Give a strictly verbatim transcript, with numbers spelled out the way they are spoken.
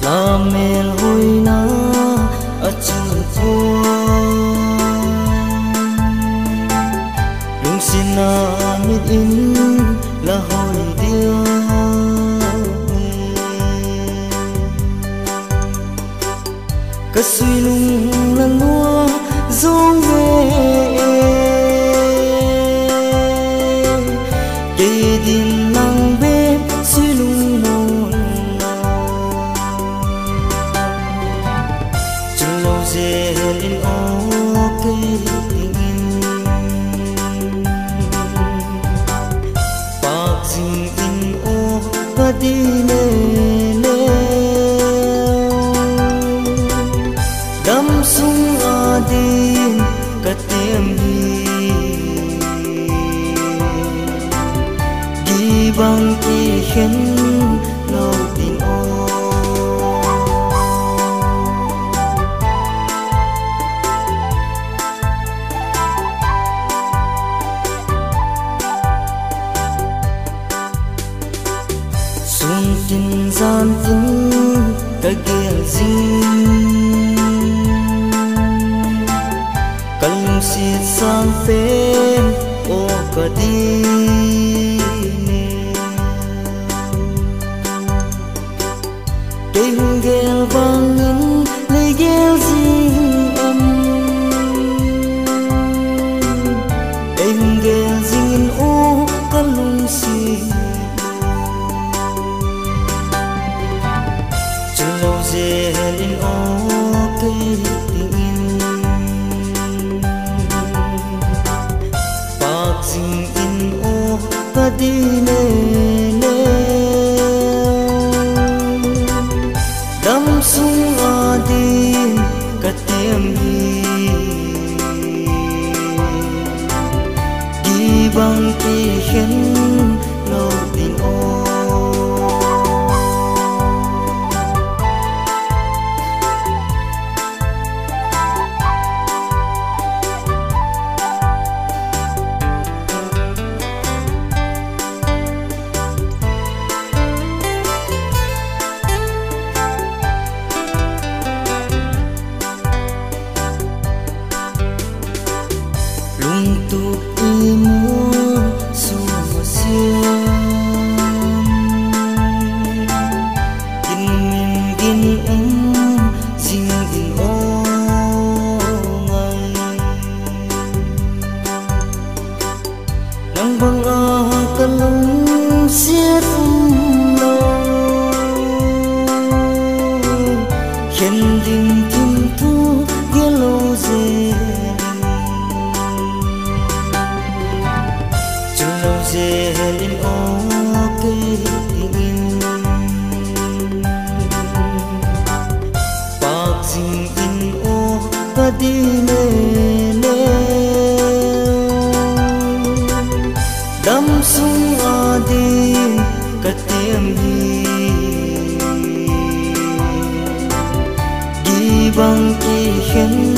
là mel hôi na ở chân thua lung xin na mít in là hồi tiêu cái suy lung lần lúa rong về cây điên nắng bếp suy lung mòn chân lâu dễ lên ô cây tình in bạc dinh in ô và đi nè đắm sung ở đi cả tim đi đi bằng kỳ khen lâu tin ô sung tin gian tin cả kia dinh kalung siết sang pen o kadi cây hương ghel vang in lấy ghel riêng âm cây hương ghel riêng o kalung siết chân lâu dễ lên o cây tình in bạc dinh in o và đi nè nè đắm sung ở đi cả tim đi đi bằng kỳ khen lâu tin ô untuk imu semua siang gin min gin um sing gin ongai nang bang ah kalung siat um lo khen ding tim tu gelo ze dễ lên ô cây tình in bạc dinh in ô và đi nè nè đắm sung ở đi cả tim đi đi bằng kỳ khen